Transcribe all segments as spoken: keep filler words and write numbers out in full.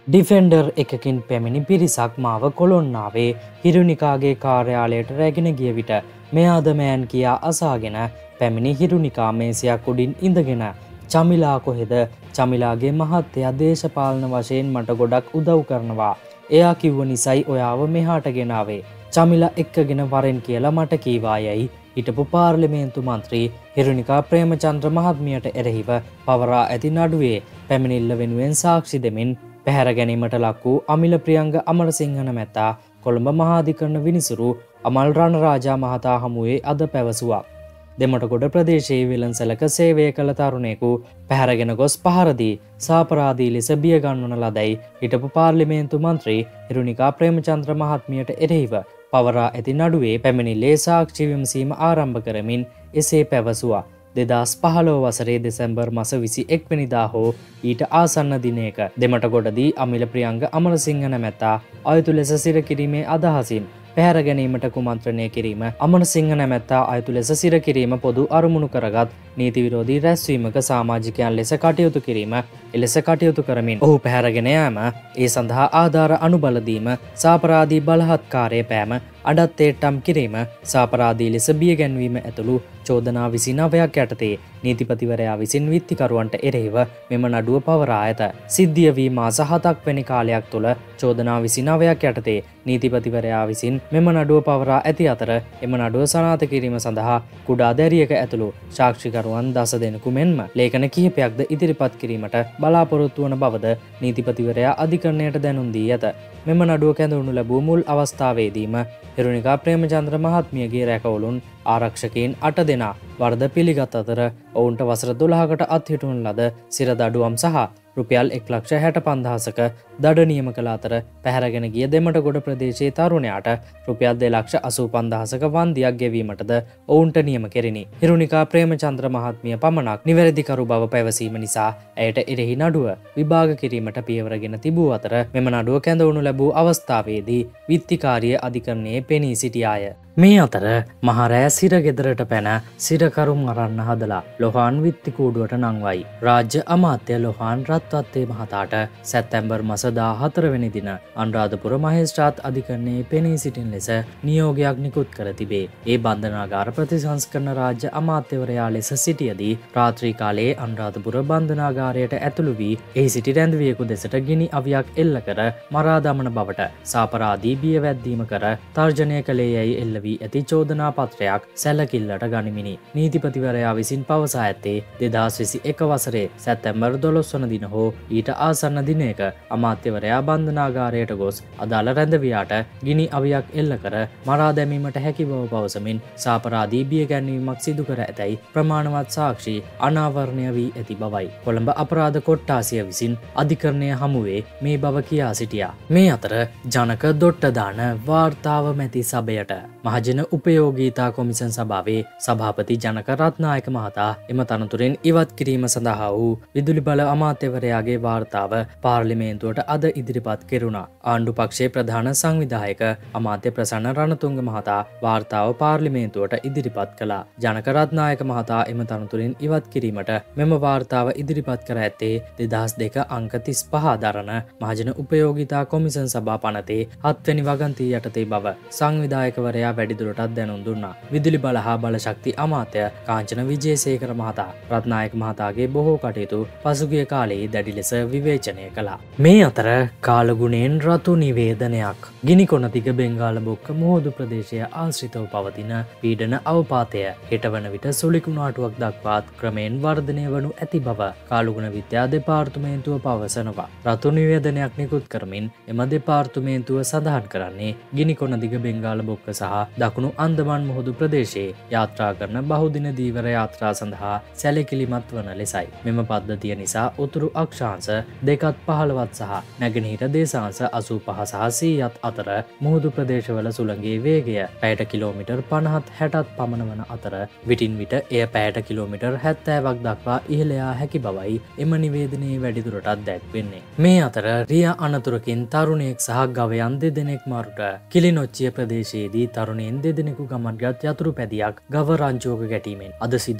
Defender එකකින් පැමිණි පිරිසක් මාව කොළොන්නාවේ හිරුනිකාගේ කාර්යාලයට රැගෙන ගිය විට මෙයාදමෑන් කියා අසාගෙන පැමිණි හිරුනිකා මේසයක් උඩින් ඉඳගෙන චමිලා කොහෙද චමිලාගේ මහත්තයා දේශපාලන වශයෙන් මට ගොඩක් උදව් කරනවා එයා කිව්ව නිසයි ඔයාව මෙහාට ගෙනාවේ චමිලා එක්කගෙන වරෙන් කියලා මට කීවායයි හිටපු පාර්ලිමේන්තු මන්ත්‍රී හිරුනිකා ප්‍රේමචන්ද්‍ර මහත්මියට එරෙහිව පවරා ඇති නඩුවේ පැමිණිල්ල වෙනුවෙන් සාක්ෂි දෙමින් පැහැර ගැනීමට ලක් වූ අමිල ප්‍රියංග අමරසිංහ නැමැත්තා කොළඹ මහාධිකරණ විනිසුරු අමල් රණරාජා මහතා හමුවේ අද පැවසුවා. දෙමටගොඩ ප්‍රදේශයේ විලන්සලක සේවය කළ තරුණයෙකු පැහැරගෙන ගොස් පහරදී සාපරාධී ලෙස බියගන්වන ලදැයි හිටපු පාර්ලිමේන්තු මන්ත්‍රී හිරුනිකා ප්‍රේමචන්ද්‍ර මහත්මියට එරෙහිව පවරා ඇති නඩුවේ පැමිණිල්ලේ සාක්ෂි විමසීම ආරම්භ කරමින් එසේ පැවසුවා. දෙදස් පහළොව වසරේ දෙසැම්බර් මස විසි එක්වැනිදා හෝ ඊට ආසන්න දිනයක දෙමටගොඩදී අමිල ප්‍රියංග අමරසිංහ නැමැත්තා අයුතු ලෙස සිර කිරීමේ අදහසින් පැහැර ගැනීමට කුමන්ත්‍රණය කිරීම අමරසිංහ නැමැත්තා අයුතු ලෙස සිර කිරීම පොදු අරමුණු කරගත් නීති විරෝධී රැස්වීමක සමාජිකයන් ලෙස කටයුතු කිරීම එලෙස කටයුතු කරමින් ඔහු පැහැරගෙන යාම ඒ සඳහා ආධාර අනුබලදීම සාපරාධී බලහත්කාරය පෑම අඩත්තේට්ටම් කිරීම සාපරාධී ලෙස බිය ගැන්වීම ඇතුළු චෝදනා විසි නවයක් යටතේ නීතිපතිවරයා විසින් විත්තිකරුවන්ට එරෙහිව මෙම නඩුව පවරා ඇත. සිද්ධිය වී මාස හතක් වැනි කාලයක් තුළ චෝදනා විසි නවයක් යටතේ නීතිපතිවරයා විසින් මෙම නඩුව පවරා ඇති අතර එම නඩුව සනාත කිරීම සඳහා කුඩා දැරියක ඇතුළු සාක්ෂිකරුවන් දස දෙනෙකු මෙන්ම ලේඛන කිහිපයක්ද ඉදිරිපත් කිරීමට බලාපොරොත්තු වන බවද නීතිපතිවරයා අධිකරණයට දැනුම් දී ඇත. මෙම නඩුව කැඳවනු ලැබූ මුල් අවස්ථාවේදීම හිරුනිකා ප්‍රේමචන්ද්‍ර මහත්මියගේ රැකවලුන් ආරක්ෂකයින් අට දෙනා වරද පිළිගත් අතර ඔවුන්ට වසර දොළහකට අත්හිටුවන ලද සිරදඩුවම් සහ රුපියල් එක් ලක්ෂ හැට පන්දහසක දඩ නියම කළ අතර පැහැරගෙන ගිය දෙමටගොඩ ප්‍රදේශයේ තරුණයාට රුපියල් දෙලක්ෂ අසූ පන්දහසක වන්දියක් ගෙවීමටද ඔවුන්ට නියම කෙරිණි. හිරුනිකා ප්‍රේමචන්ද්‍ර මහත්මිය පමණක් නිවැරදිකරු බව පැවසීම නිසා ඇයට එරෙහි නඩුව විභාග කිරීමට පියවරගෙන තිබූ අතර මෙම නඩුව කැඳවනු ලැබූ අවස්ථාවේදී විත්තිකාරිය අධිකරණයේ පෙනී සිටියාය. මේ අතර මහරෑ සිරගෙදරට පැන සිරකරුම් අරන්න හදලා ලොහාන් විත්තිකූඩුවට නංවයි. රාජ්‍ය අමාත්‍ය ලොහාන් රත්වත්තේ මහතාට සැත්තැම්බර් මස දාහතරවෙනි දින අනුරාධපුර මහේස්ත්‍රාත් අධිකරණයේ පෙනී සිටින ලෙස නියෝගයක් නිකුත් කර තිබේ. ඒ බන්ධනාගාර ප්‍රතිසංස්කරණ රාජ්‍ය අමාත්‍යවරයා ලෙස සිටියදී රාත්‍රී කාලයේ අනුරාධපුර බන්ධනාගාරයට ඇතුළු වී එහි සිටි රැඳවියෙකු දෙසට ගිනි අවියක් එල්ල කර මරා දමන බවට සාපරාධී බියවැද්දීම කර තර්ජනය කළේ යැයි එල්ල වී ඇති චෝදනා පත්‍රයක් සැලකිල්ලට ගනිමිනි. නීතිපතිවරයා විසින් පවසා ඇත්තේ දෙදහස් විසි එක වසරේ සැප්තැම්බර් දොළොස් වන දින හෝ ඊට ආසන්න දිනයක අමාත්‍යවරයා බන්ධනාගාරයට ගොස් අදාළ රැඳවියාට ගිනි අවියක් එල්ල කර මරා දැමීමට හැකි බව පවසමින් සාපරාධී බිය ගැන්වීමක් සිදු කර ඇතැයි ප්‍රමාණවත් සාක්ෂි අනාවරණය වී ඇති බවයි. කොළඹ අපරාධ කොට්ටාසිය විසින් අධිකරණය හමුවේ මේ බව කියා සිටියා. මේ අතර ජනක දොට්ටදාන වාර්තාව මැති සභයට මහජන උපයෝගීතා කොමිසන් සභාවේ සභාපති ජනක රත්නායක මහතා එම තනතුරෙන් ඉවත් කිරීම සඳහා වූ විදුලි බල අමාත්‍යවරයාගේ වාර්තාව පාර්ලිමේන්තුවට අද ඉදිරිපත් කෙරුණා. ආණ්ඩු පක්ෂයේ ප්‍රධාන සංවිධායක අමාත්‍ය ප්‍රසන්න රණතුංග මහතා වාර්තාව පාර්ලිමේන්තුවට ඉදිරිපත් කළා. ජනක රත්නායක මහතා එම තනතුරෙන් ඉවත් කිරීමට මෙම වාර්තාව ඉදිරිපත් කර ඇත්තේ දෙදහස් දෙක අංක තිස් පහ දරන මහජන උපයෝගීතා කොමිසන් සභා පනතේ හත්වැනි වගන්තිය යටතේ බව සංවිධායකවරයා වැඩිදුරටත් දැනුම් දුන්නා. විදුලි බල හා බලශක්ති අමාත්‍ය කාංචන විජේසේකර මහතා රත්නායක මහතාගේ බොහෝ කටයුතු පසුගිය කාලයේ දැඩි ලෙස විවේචනය කළා. මේ අතර කාලගුණයෙන් රතු නිවේදනයක්. ගිනිකොනතිග බෙන්ගාල බොක්ක මුහුදු ප්‍රදේශය ආශ්‍රිතව පවතින පීඩන අවපාතය හෙටවන විට සුළිකුණාටුවක් දක්වාත් ක්‍රමයෙන් වර්ධනය වනු ඇති බව කාලුගුණ විද්‍යා දෙපාර්තමේන්තුව පවසනවා. රතු නිවේදනයක් නිකුත් කරමින් එම දෙපාර්තමේන්තුව සඳහන් කරන්නේ ගිනිකොනදිග බෙන්ගාල බොක්ක සහ දකුණු අන්දමන් මුහුදු ප්‍රදේශයේ යාත්‍රා කරන බහුදින දීවර යාත්‍රා සඳහා සැලකිලිමත් වන ලෙසයි. මෙම පද්ධතිය නිසා උතුරු අක්ෂාංශ දෙකත් පහළවත් සහ නැගෙනහිර දේශාංශ අසූ පහ සහ සීයත් අතර මුහුදු ප්‍රදේශවල සුළඟේ වේගය පැයට කිලෝමීටර් පනහත් හැටත් පමණ වන අතර විටින් විට එය පැයට කිලෝමීටර් හැත්තෑවක් දක්වා ඉහළයා හැකි බවයි එම නිවේදනයේ වැඩිදුරටත් දැක්වෙන්නේ. මේ අතර රිය අනතුරකින් තරුණයෙක් සහ ගවයන් දෙදෙනෙක් මරුට කිලිනොච්චිය ප්‍රදේශයේදී තරුණයෙන් දෙදෙනෙකු ගමන්ගත් යතුරු පැදියක් ගව රංචුවක ගැටීමෙන් අද සිදු වූ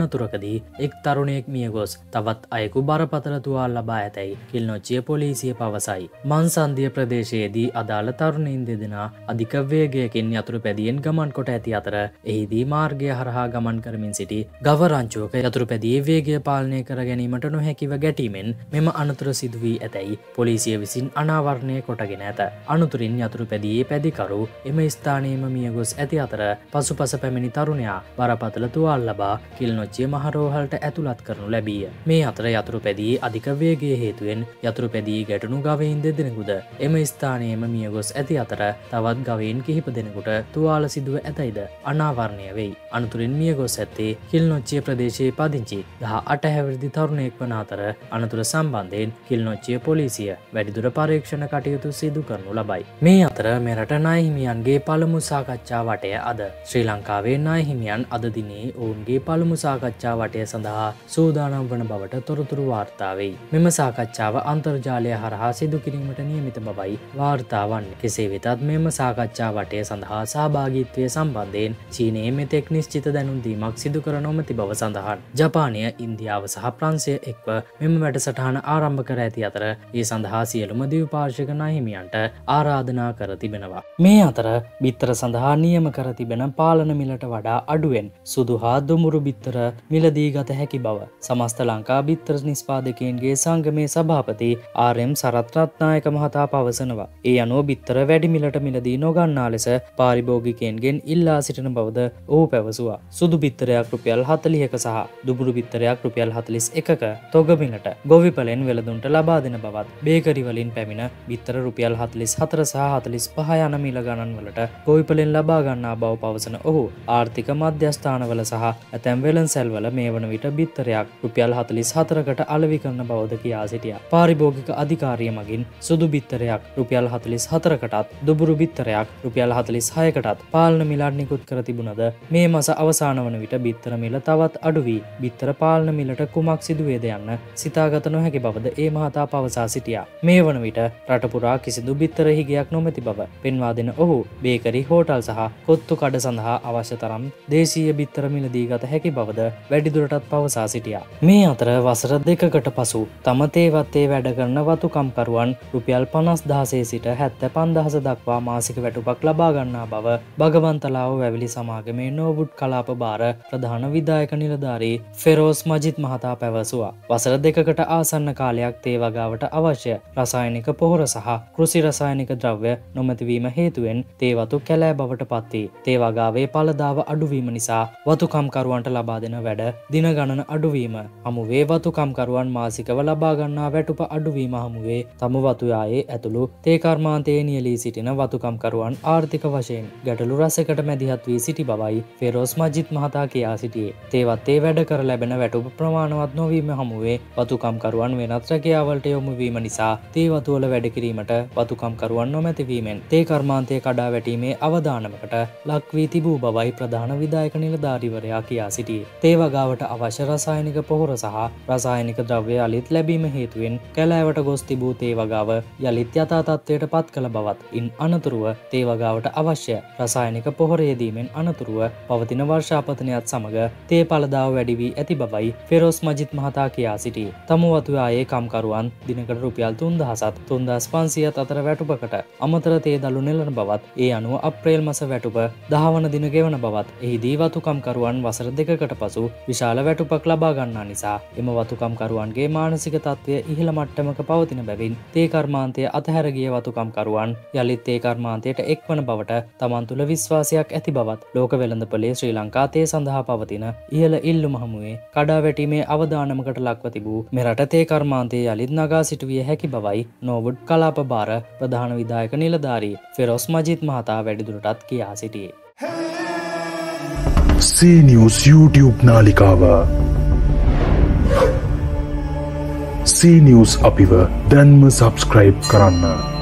අනතුරකදී එක් තරුණයෙක් මිය ගොස් තවත් අයෙකු බරපතල තුවාල ලබා ඇතැයි කිලිනොච්චිය පොලිසිය පවසයි. මන්සන්දිය ප්‍රදේශයේදී අදාළ තරුණයින් දෙදෙනා අධික වේගයකින් යතුරු පැදියෙන් ගමන් කොට ඇති අතර එහිදී මාර්ගය හරහා ගමන් කරමින් සිටි ගව රංචුවක යතුරු පැදියේ වේගය පාලනය කර ගැනීමට නොහැකිව ගැටීමෙන් මෙම අනතුර සිදු වී ඇතැයි පොලිසිය විසින් අනාවරණය කොටගෙන ඇත. අනතුරින් යතුරු පැදියේ පැදිකරු එම ස්ථානයේම මිය ගොස් ඇති අතර පසුපස පැමිණි තරුණයා බරපතල තුවාල ලබා කිලිනොච්චිය මහරෝහලට ඇතුළත් කරනු ලැබීය. මේ අතර යතුරු පැදියේ අධික වේගය හේතුවෙන් යතුරු පැදියේ ගැටුණු ගවයින් දෙදෙනෙකුද එම ස්ථානයේම මිය ගොස් ඇති අතර තවත් ගවයින් කිහිප දෙනෙකුට තුවාල සිදුව ඇතැයිද අනාවරණය වෙයි. අනතුරින් මිය ගොස් ඇත්තේ කිලිනොච්චිය ප්‍රදේශයේ පදිංචි දහ අට හැවිරිදි තරුණයෙක් වන අතර අනතුර සම්බන්ධයෙන් කිලිනොච්චිය පොලිසිය වැඩිදුර පරීක්ෂණ කටයුතු සිදු කරනු ලබයි. මේ අතර මෙරට ණය හිමියන්ගේ පළමු සාකච්ඡා වටය අද ශ්‍රී ලංකාවේ ණය හිමියන් අද දිනේ ඔවුන්ගේ පළමු සාකච්ඡා වටය සඳහා සූදානම් වන බවට තොරතුරු වාර්තා වෙයි. මෙම සාකච්ඡාව අන්තර්ජාලය හරහා සිදු කිරීමට නියමිත බවයි වාර්තා වන්නේ. කෙසේ වෙතත් මෙම සාකච්ඡා වටය සඳහා සහභාගීත්වය සම්බන්ධයෙන් චීනයේ මෙතෙක් නිශ්චිත දැනුම් දීමක් සිදු කර නොමැති බව සඳහන්. ජපානය, ඉන්දියාව සහ ප්‍රංශය එක්ව මෙම වැඩසටහන ආරම්භ කර ඇති අතර ඒ සඳහා සියලුම ද්විපාර්ශ්වික ණය හිමියන්ට ආරාධනා කර තිබෙනවා. මේ අතර බිත්තර සඳහා නියම කර තිබෙන පාලන මිලට වඩා අඩුවෙන් සුදු හා දුමුරු බිත්තර මිලදී ගත හැකි බව සමස්ත ලංකා බිත්තර නිෂ්පාදකයන්ගේ සංගමේ සභාපති ආර් එම් සරත් රත්නායක මහතා පවසනවා. ඒ අනුව බිත්තර වැඩි මිලට මිලදී නොගන්නා ලෙස පාරිභෝගිකයන්ගෙන් ඉල්ලා සිටින බවද ඔහු පැවසුවා. සුදු බිත්තරයක් රුපියල් හතළිහක සහ දුබුරු බිත්තරයක් රුපියල් හතළිස් එකක තොග මිලට ගොවිපලෙන් වෙළඳුන්ට ලබා දෙන බවත් බේකරි වලින් පැමිණ බිත්තර රුපියල් හතළිස් හතර සහ හතළිස් පහ යන මිල ගණන් වලට ගොවිපලෙන් ලබා ගන්නා බව පවසන ඔහු ආර්ථික මධ්‍යස්ථානවල සහ ඇතැම් වෙළඳසැල්වල මේ වන විට බිත්තරයක් රුපියල් හතළිස් හතරකට අලෙවි කරන බවද කියා සිටියා. පාරිභෝගික අධිකාරිය මගින් සුදු බිත්තරයක් රුපියල් හතළිස් හතරකටත් දුබුරු බිත්තරයක් රුපියල් හතළිස් හයකටත් පාලන මිලක් නිකුත් කර තිබුණද මේ මාස අවසාන වන විට බිත්තර මිල තවත් අඩු වී බිත්තර පාලන මිලට කුමක් සිදුවේද යන්න සිතාගත නොහැකි බවද ඒ මහතා පවසා සිටියා. මේ වන විට රට පුරා කිසිදු බිත්තර හිගයක් නොමැති බව පෙන්වා දෙන ඔහු බේකරි, හෝටල් සහ කොත්තු කඩ සඳහා අවශ්‍ය තරම් දේශීය බිත්තර මිලදී ගත හැකි බවද වැඩිදුරටත් පවසා සිටියා. මේ අතර වසර දෙකකට පසු තම තේවත්තේ වැඩ කරන වතුකම්කරුවන් රුපියල් පනස් දහසේ සිට හැත්තෑ පන්දහස දක්වා මාසික වැටුපක් ලබා ගන්නා බව භගවන්තලාව වැවිලි සමාගමේ නෝවුඩ් කලාප භාර ප්‍රධාන විධායක නිලධාරී ෆෙරෝස් මජිත් මහතා පැවසුවා. වසර දෙකකට ආසන්න කාලයක් තේ වගාවට අවශ්‍ය රසායනික පොහොර සහ කෘෂි රසායනික ද්‍රව්‍ය නොමැතිවීම හේතුවෙන් තේ වතු කැලෑ බවට පත්වේ. තේ වගාවේ ඵලදාව අඩුවීම නිසා වතුකම්කරුවන්ට ලබා දෙන වැඩ දින ගණන අඩුවීම හමුවේ වතුකම්කරුවන් මාසිකව ලබා ගන්නා වැටුප අඩුවීම හමුවේ තම වතුයායේ ඇතුළු තේ කර්මාන්තයේ නියැලී සිටින වතුකම්කරුවන් ආර්ථික වශයෙන් ගැටලු රසකට මැදිහත් වී සිටි බවයි ෆෙරෝස් මජිත් මහතා කියා සිටියේ. තේවත්තේ වැඩ කර ලැබෙන වැටුප ප්‍රමාණවත් නොවීම හමුවේ වතුකම්කරුවන් වෙනත් රැකියාවලට යොමු වීම නිසා තේ වතුවල වැඩ කිරීමට වතුකම්කරුවන් නොමැතිවීමෙන් තේ කර්මාන්තය කඩා වැටීමේ අවදානමකට ලක් වී තිබූ බවයි ප්‍රධාන විධායක නිලධාරීවරයා කියා සිටියේ. තේ වගාවට අවශ්‍ය රසායනික පොහොර සහ රසායනික ද්‍රව්‍ය යළිත් ලැබීම හේතුවෙන් කැලෑවට ගොස් තිබූ තේ වගාව යළිත් යථා තත්ත්වයට පත් කළ බවත් ඉන් අනතුරුව තේ වගාවට අවශ්‍ය රසායනික පොහොර යෙදීමෙන් අනතුරුව පවතින වර්ෂාපතනයත් සමග තේ ඵලදාව වැඩි වී ඇති බවයි ෆෙරෝස් මජිත් මහතා කියා සිටියේ. තම වතුයායේ කම්කරුවන් දිනකට රුපියල් තුන්දහසත් තුන්දාස් පන්සියයත් අතර වැටුපකට අමතර තේ දළු නෙලන බවත් ඒ අනුව අප්‍රේල් මාස වැටුප දහ වන දින ගෙවන බවත් එහිදී වතුකම්කරුවන් වසර දෙකකට පසු විශාල වැටුපක් ලබා ගන්නා නිසා එම වතුකම්කරුවන්ගේ මානසික තත්ත්වය ඉහළ මට්ටමක පවතින බැවින් තේ කර්මාන්තය අතහැර ගිය වතුකම්කරුවන් යළිත් තේ කර්මාන්තයට එක්වන බවට තමන් තුළ විශ්වාසයක් ඇති බවත් ලෝක වෙළඳපොලේ ශ්‍රී ලංකා තේ සඳහා පවතින ඉහළ ඉල්ලුම හමුවේ කඩා වැටීමේ අවදානමකට ලක්ව තිබූ මෙරට තේ කර්මාන්තය යළිත් නගා සිටුවිය හැකි බවයි නෝවුඩ් කලාප භාර ප්‍රධාන විධායක නිලධාරී ෆෙරෝස් මජිත් මහතා වැඩිදුරටත් කියා සිටියේ. සී නිවුස් YouTube නාලිකාව සී නිවුස් අපිව දැන්ම සබ්ස්ක්‍රයිබ් කරන්න.